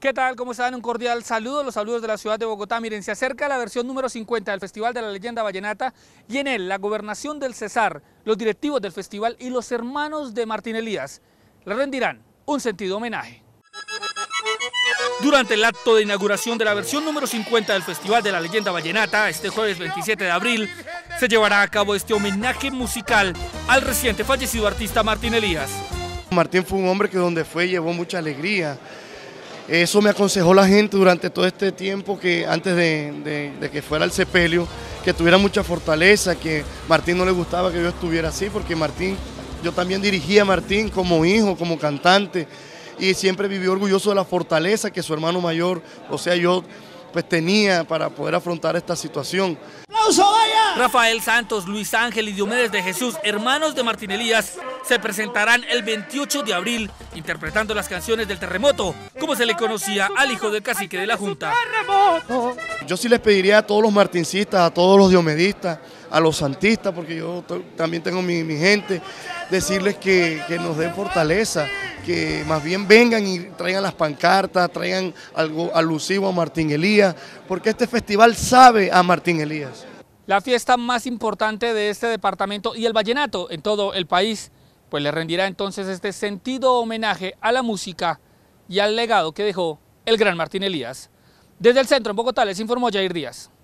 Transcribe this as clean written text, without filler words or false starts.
¿Qué tal? ¿Cómo están? Un cordial saludo, los saludos de la ciudad de Bogotá. Miren, se acerca la versión número 50 del Festival de la Leyenda Vallenata y en él la gobernación del Cesar, los directivos del festival y los hermanos de Martín Elías le rendirán un sentido homenaje. Durante el acto de inauguración de la versión número 50 del Festival de la Leyenda Vallenata, este jueves 27 de abril, se llevará a cabo este homenaje musical al reciente fallecido artista Martín Elías. Martín fue un hombre que donde fue llevó mucha alegría. Eso me aconsejó la gente durante todo este tiempo, que antes de que fuera el sepelio, que tuviera mucha fortaleza, que Martín no le gustaba que yo estuviera así, porque Martín, yo también dirigía a Martín como hijo, como cantante, y siempre vivió orgulloso de la fortaleza que su hermano mayor, o sea, yo, pues tenía para poder afrontar esta situación. Rafael Santos, Luis Ángel y Diomedes de Jesús, hermanos de Martín Elías, se presentarán el 28 de abril interpretando las canciones del terremoto, como se le conocía al hijo del cacique de la Junta. Yo sí les pediría a todos los martincistas, a todos los diomedistas, a los santistas, porque yo también tengo mi gente, decirles que nos den fortaleza, que más bien vengan y traigan las pancartas, traigan algo alusivo a Martín Elías, porque este festival sabe a Martín Elías. La fiesta más importante de este departamento y el vallenato en todo el país, pues le rendirá entonces este sentido homenaje a la música y al legado que dejó el gran Martín Elías. Desde el centro en Bogotá les informó Jair Díaz.